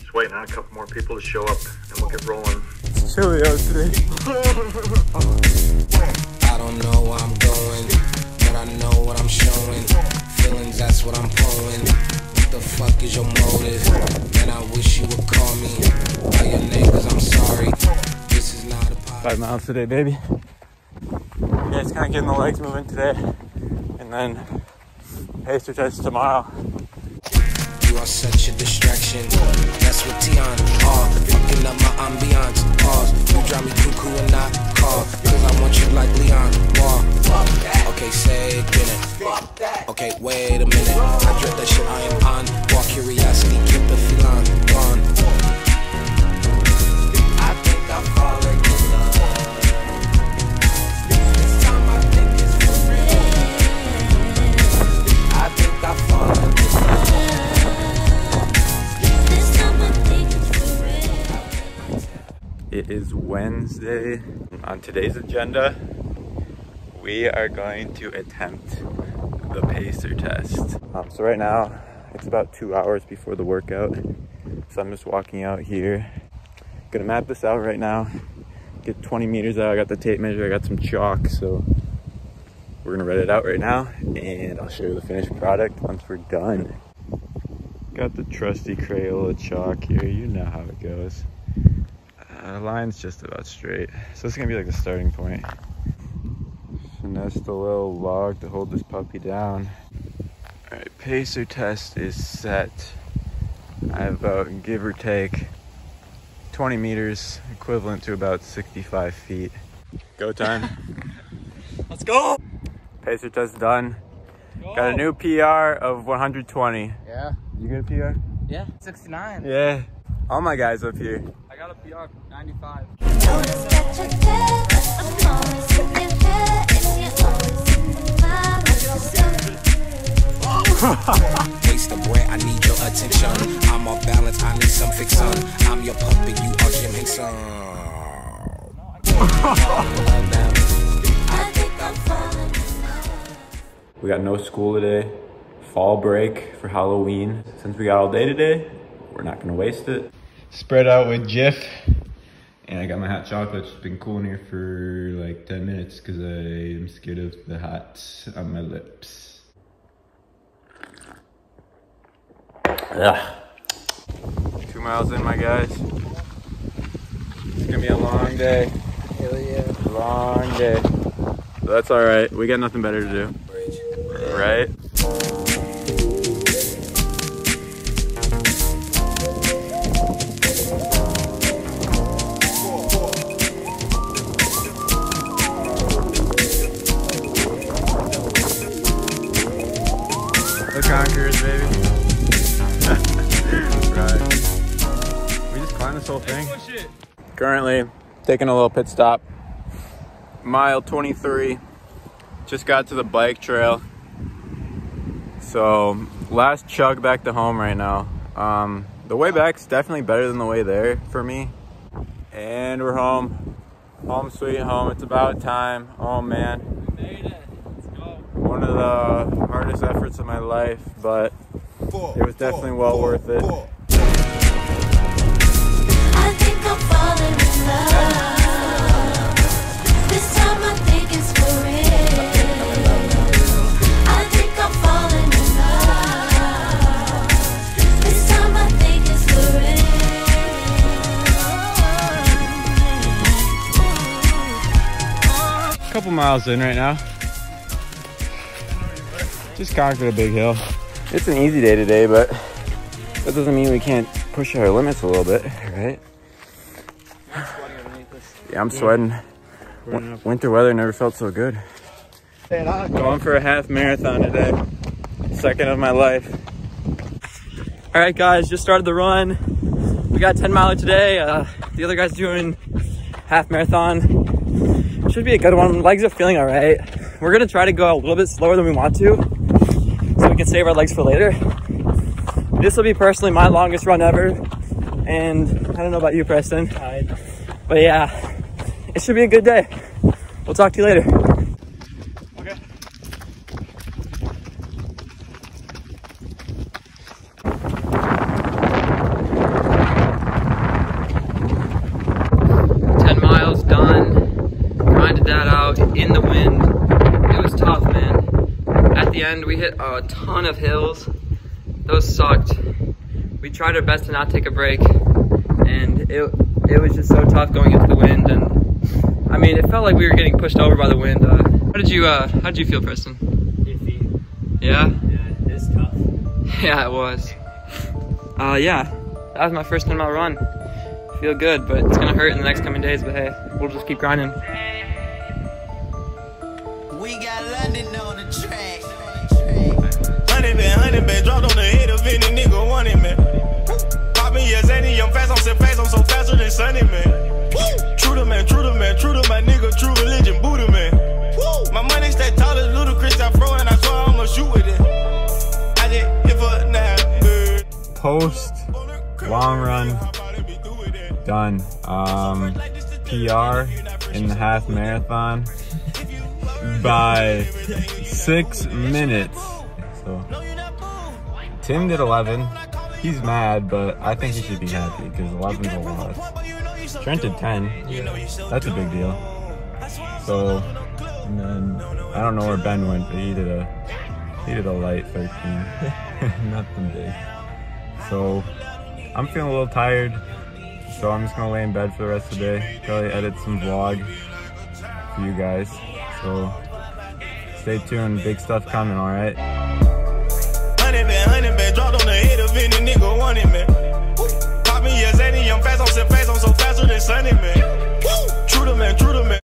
Just waiting on a couple more people to show up and we'll get rolling. It's chilly out today. I don't know where I'm going, but I know what I'm showing. Feelings, that's what I'm pulling. What the fuck is your motive? And I wish you would call me by your name, cause I'm sorry. This is not a 5 miles today, baby. Yeah, it's kind of getting the legs moving today. And then pacer test tomorrow. You are such a distraction. That's what Tion are. Fucking up my ambiance. Pause. You drive me cuckoo and not call. Cause I want you like Leon. War. Okay, say it. Okay, wait a minute. I dread that shit I am on. War curiosity, keep the feline gone. I think I'm falling in love. This time I think it's for real. I think I'm falling in love. It is Wednesday. On today's agenda, we are going to attempt the pacer test. So right now, it's about 2 hours before the workout. So I'm just walking out here. Gonna map this out right now. Get 20 meters out. I got the tape measure, I got some chalk. So we're gonna write it out right now and I'll show you the finished product once we're done. Got the trusty Crayola chalk here. You know how it goes. The line's just about straight. So this is gonna be like the starting point. Finesse the little log to hold this puppy down. All right, pacer test is set. I have about, give or take, 20 meters, equivalent to about 65 feet. Go time. Let's go. Pacer test done. Got a new PR of 120. Yeah. You get a PR? Yeah. 69. Yeah. All my guys up here. I got a PR 95. Taste the bread, I need your attention. I'm off balance, I need some fix on. I'm your puppet, you are Jim Henson. We got no school today. Fall break for Halloween. Since we got all day today, we're not gonna waste it. Spread out with Jif. And I got my hot chocolate. It's been cooling here for like 10 minutes because I am scared of the hot on my lips. Ugh. 2 miles in, my guys. It's gonna be a long day. Hell yeah. Long day. So that's all right. We got nothing better to do. Right? The Conquerors, baby. Right. We just climbed this whole thing. Currently taking a little pit stop. Mile 23. Just got to the bike trail. So last chug back to home right now. The way back's definitely better than the way there for me. And we're home. Home sweet home. It's about time. Oh man. We made it. Let's go. One of the hardest efforts of my life, but it was definitely well worth it. I think I'm falling in love. This time I think it's for real. I think I'm falling in love. This time I think it's for real. Couple miles in right now. Just conquered a big hill. It's an easy day today, but that doesn't mean we can't push our limits a little bit, right? Yeah, I'm sweating. Winter weather never felt so good. Going for a half marathon today. Second of my life. All right, guys, just started the run. We got 10 miler today. The other guy's doing half marathon. Should be a good one. Legs are feeling all right. We're gonna try to go a little bit slower than we want to, so we can save our legs for later. This will be personally my longest run ever, and I don't know about you, Preston, but yeah, it should be a good day. We'll talk to you later. Okay. end. We hit a ton of hills. Those sucked. We tried our best to not take a break, and it was just so tough going into the wind. And I mean, it felt like we were getting pushed over by the wind. How did you feel, Preston? Iffy. Yeah? Yeah, it's tough. Yeah, it was. Yeah, that was my first 10-mile run. Feel good, but it's gonna hurt in the next coming days, but hey, we'll just keep grinding. We got London on the track. 100 band, dropped on the head of any nigga wanted, man. Poppin' yes, any I'm fast, I'm so fast, I'm so faster than Sunny, man. True to man, true to man, true to my nigga, true religion, Buddha, man. My money stay tall as ludicrous, I throw and I swear I'ma shoot with it. I just if a now, Post long run done. PR in the half marathon by 6 minutes. So Tim did 11. He's mad, but I think he should be happy because 11 is a lot. Trent did 10. That's a big deal. So, and then I don't know where Ben went, but he did a light 13. Nothing big. So I'm feeling a little tired. So I'm just gonna lay in bed for the rest of the day. Probably edit some vlog for you guys. So stay tuned. Big stuff coming. All right. 100 band, dropped on the head of any nigga wanted, man. Poppin' yes, any I'm fast, I'm so fast, I'm so faster than Sunny, man. True to man, true to man.